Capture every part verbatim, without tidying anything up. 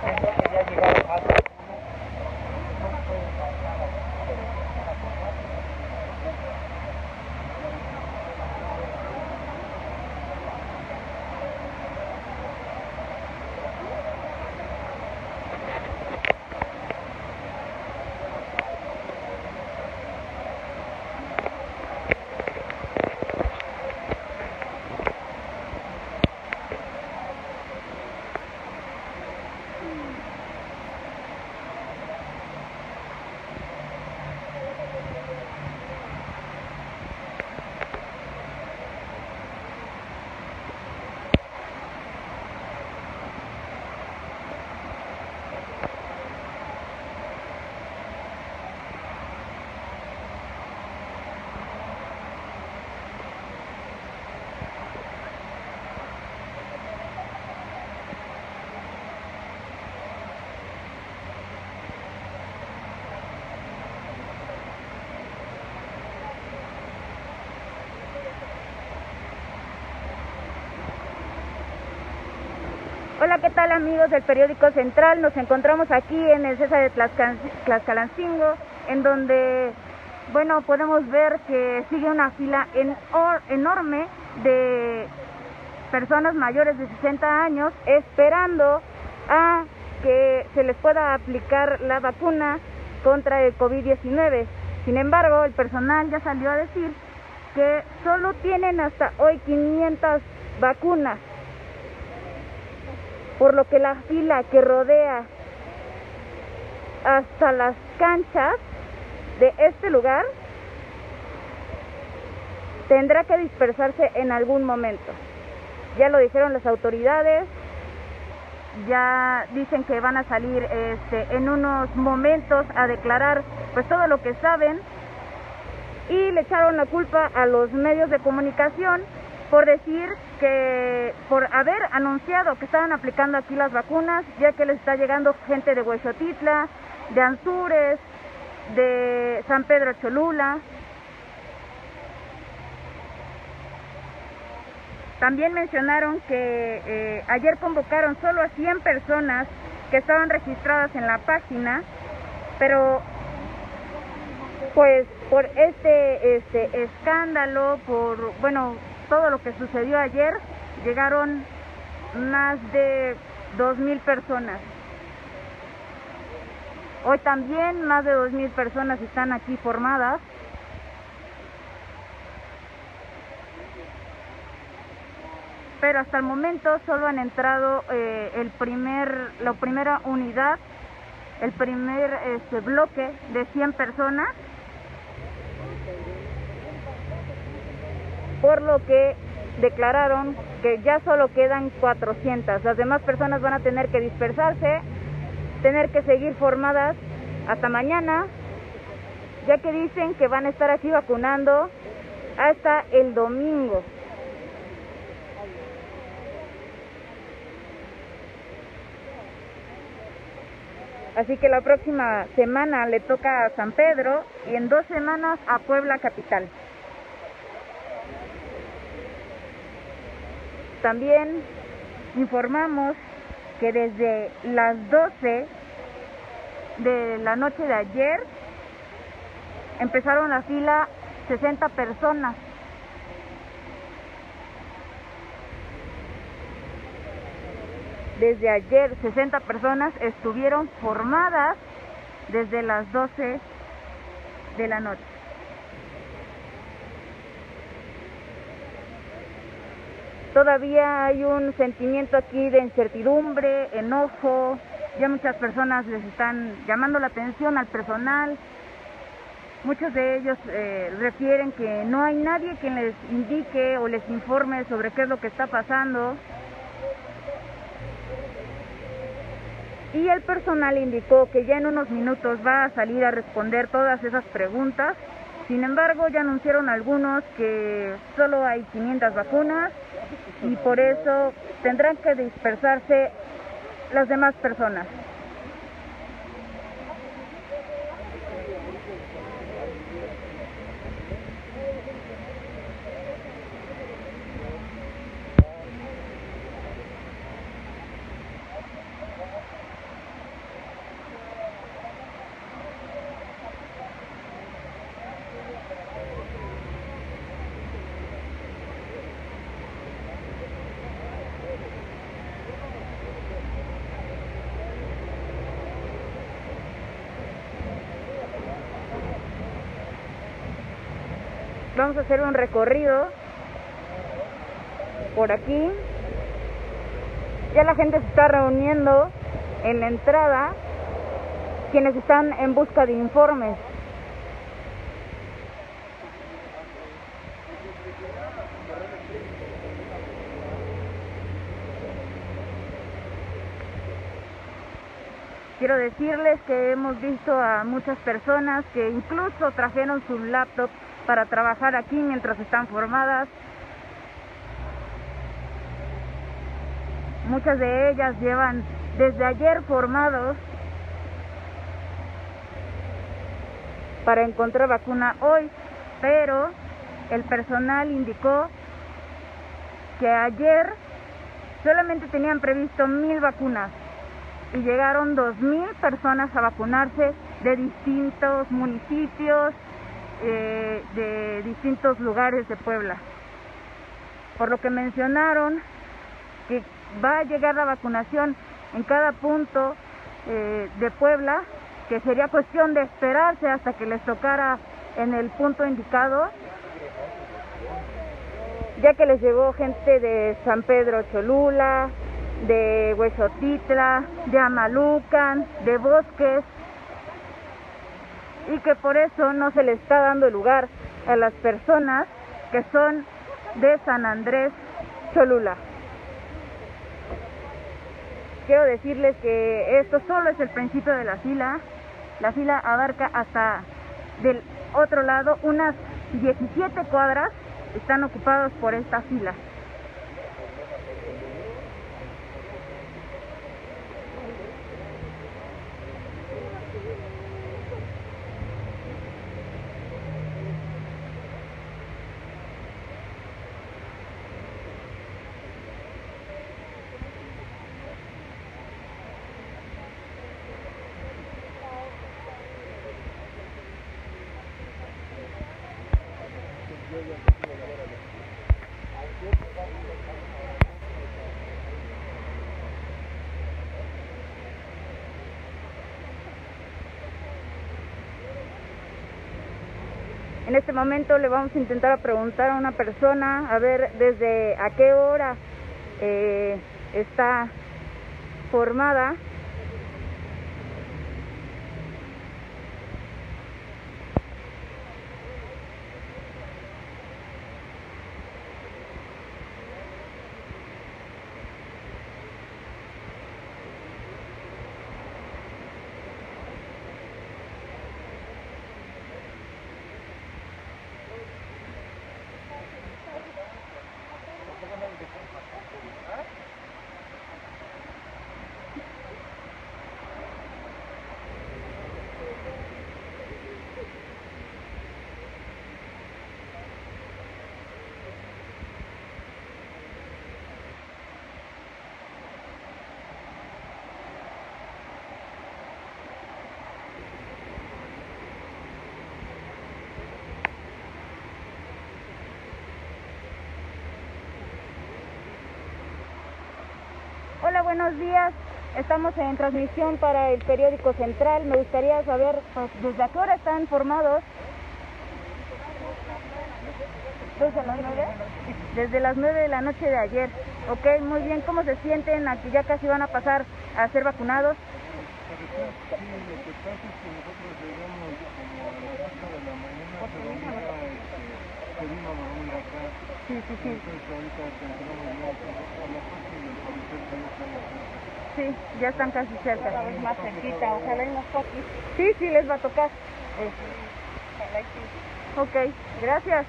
diciendo que ya llegaron más vacunas. Hola, ¿qué tal amigos del periódico Central? Nos encontramos aquí en el César de Tlaxcal Tlaxcalancingo, en donde, bueno, podemos ver que sigue una fila en enorme de personas mayores de sesenta años esperando a que se les pueda aplicar la vacuna contra el COVID diecinueve. Sin embargo, el personal ya salió a decir que solo tienen hasta hoy quinientas vacunas, por lo que la fila que rodea hasta las canchas de este lugar tendrá que dispersarse en algún momento. Ya lo dijeron las autoridades, ya dicen que van a salir este, en unos momentos a declarar pues todo lo que saben, y le echaron la culpa a los medios de comunicación por decir que, por haber anunciado que estaban aplicando aquí las vacunas, ya que les está llegando gente de Huexotitla, de Anzures, de San Pedro Cholula. También mencionaron que eh, ayer convocaron solo a cien personas que estaban registradas en la página, pero pues por este, este escándalo, por, bueno, todo lo que sucedió ayer, llegaron más de dos mil personas. Hoy también más de dos mil personas están aquí formadas. Pero hasta el momento solo han entrado eh, el primer, la primera unidad, el primer este, bloque de cien personas, por lo que declararon que ya solo quedan cuatrocientas. Las demás personas van a tener que dispersarse, tener que seguir formadas hasta mañana, ya que dicen que van a estar aquí vacunando hasta el domingo. Así que la próxima semana le toca a San Pedro y en dos semanas a Puebla capital. También informamos que desde las doce de la noche de ayer empezaron la fila sesenta personas. Desde ayer sesenta personas estuvieron formadas desde las doce de la noche. Todavía hay un sentimiento aquí de incertidumbre, enojo. Ya muchas personas les están llamando la atención al personal. Muchos de ellos eh, refieren que no hay nadie quien les indique o les informe sobre qué es lo que está pasando. Y el personal indicó que ya en unos minutos va a salir a responder todas esas preguntas. Sin embargo, ya anunciaron algunos que solo hay quinientas vacunas y por eso tendrán que dispersarse las demás personas. Vamos a hacer un recorrido por aquí. Ya la gente se está reuniendo en la entrada, quienes están en busca de informes. Quiero decirles que hemos visto a muchas personas que incluso trajeron sus laptops para trabajar aquí mientras están formadas. Muchas de ellas llevan desde ayer formados para encontrar vacuna hoy, pero el personal indicó que ayer solamente tenían previsto mil vacunas y llegaron dos mil personas a vacunarse de distintos municipios, eh, de distintos lugares de Puebla. Por lo que mencionaron que va a llegar la vacunación en cada punto eh, de Puebla, que sería cuestión de esperarse hasta que les tocara en el punto indicado, ya que les llegó gente de San Pedro Cholula, de Huexotitla, de Amalucan, de Bosques, y que por eso no se le está dando lugar a las personas que son de San Andrés Cholula. Quiero decirles que esto solo es el principio de la fila. La fila abarca hasta del otro lado, unas diecisiete cuadras están ocupadas por esta fila. En este momento le vamos a intentar preguntar a una persona a ver desde a qué hora eh, está formada. Hola, buenos días. Estamos en transmisión para el periódico Central. Me gustaría saber pues, desde a qué hora están formados. ¿Desde las nueve? Desde las nueve de la noche de ayer. Ok, muy bien. ¿Cómo se sienten? Aquí ya casi van a pasar a ser vacunados. Sí, sí, sí. Sí, ya están casi cerca. Cada vez más cerquita, ojalá y nos toque. Sí, sí, les va a tocar. Eh. Ok, gracias.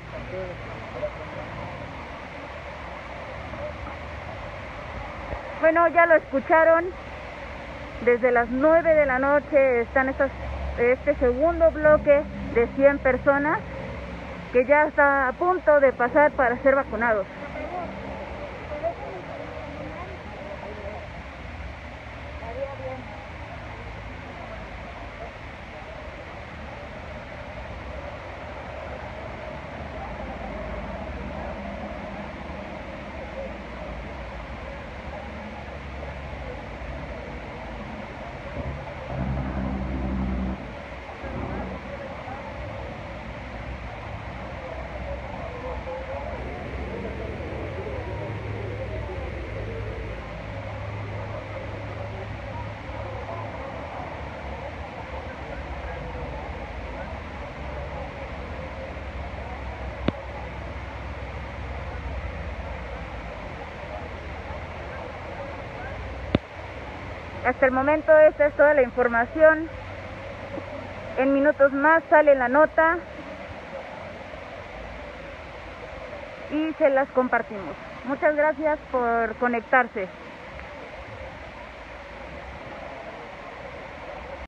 Bueno, ya lo escucharon. Desde las nueve de la noche están estas, este segundo bloque de cien personas que ya está a punto de pasar para ser vacunados. Hasta el momento esta es toda la información. En minutos más sale la nota y se las compartimos. Muchas gracias por conectarse.